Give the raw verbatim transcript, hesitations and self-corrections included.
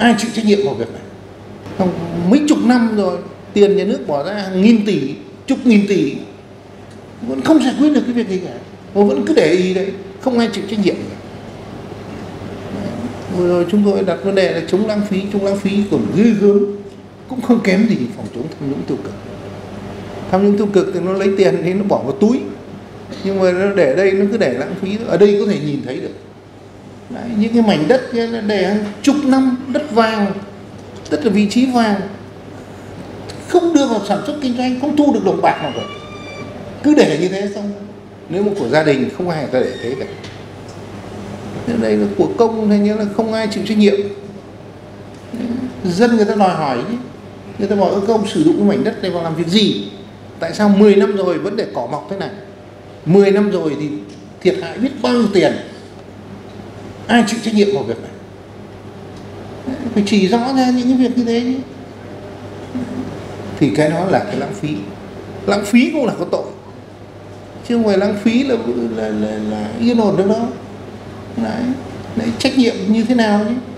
Ai chịu trách nhiệm vào việc này? Không, mấy chục năm rồi, tiền nhà nước bỏ ra hàng nghìn tỷ, chục nghìn tỷ, vẫn không giải quyết được cái việc gì cả, mà vẫn cứ để ý đấy, không ai chịu trách nhiệm cả. Vừa rồi chúng tôi đặt vấn đề là chống lãng phí, chống lãng phí còn ghê gớm, cũng không kém gì phòng chống tham nhũng tiêu cực. Tham nhũng tiêu cực thì nó lấy tiền thì nó bỏ vào túi, nhưng mà nó để đây nó cứ để lãng phí. Ở đây có thể nhìn thấy được đấy, những cái mảnh đất để hàng chục năm, đất vàng, đất là vị trí vàng, không đưa vào sản xuất kinh doanh, không thu được đồng bạc nào cả, cứ để như thế. Xong nếu mà của gia đình không ai người ta để thế cả, nên đây là của công, thế nhưng là không ai chịu trách nhiệm. Dân người ta đòi hỏi chứ, người ta bảo ông sử dụng cái mảnh đất này vào làm việc gì? Tại sao mười năm rồi vẫn để cỏ mọc thế này? mười năm rồi thì thiệt hại biết bao nhiêu tiền, ai chịu trách nhiệm vào việc này? Phải chỉ rõ ra những cái việc như thế chứ. Thì cái đó là cái lãng phí. Lãng phí cũng là có tội, chứ không phải lãng phí là là, là, là yên ổn được đâu. Đấy, đấy, trách nhiệm như thế nào chứ?